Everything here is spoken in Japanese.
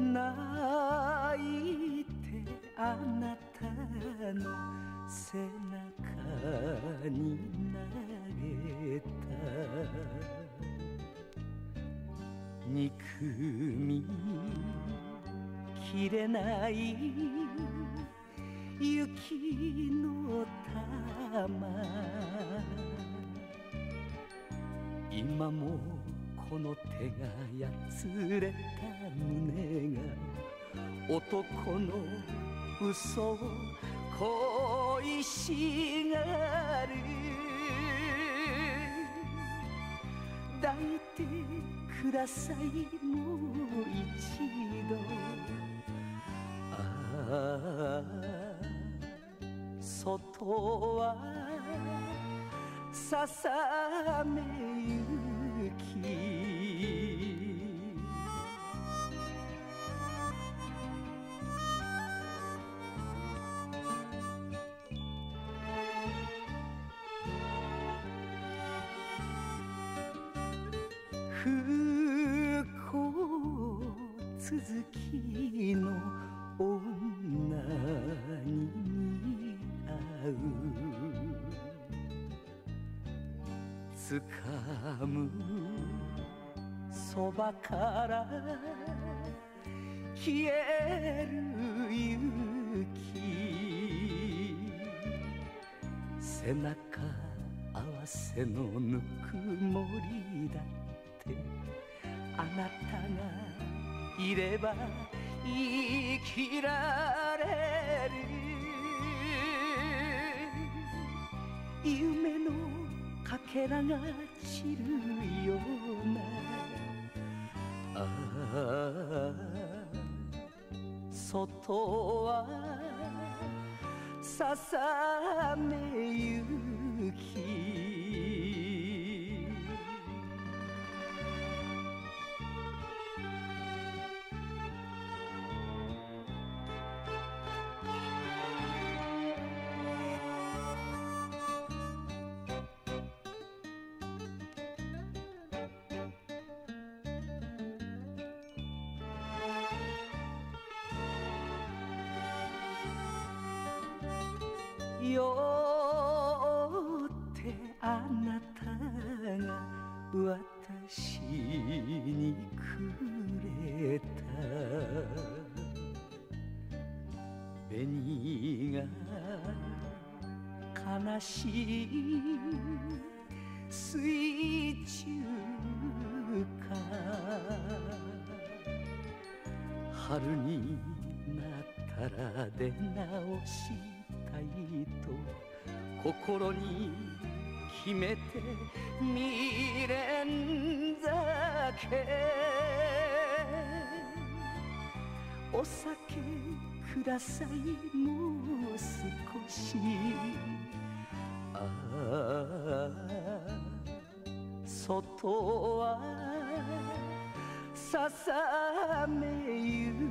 泣いてあなたの背中に投げた憎みきれない雪の玉今もこの手がやつれた胸が男の嘘を恋しがる抱いてくださいもう一度ああ外はささめ雪不幸続きの女に似合う掴むそばから消える雪背中合わせのぬくもりだってあなたがいれば生きられる夢のかけらが散るようなああ外はささめ雪よってあなたが私にくれた紅が悲しい水中か春になったら出直したいと心に決めて未練酒お酒くださいもう少しああ外はささめゆ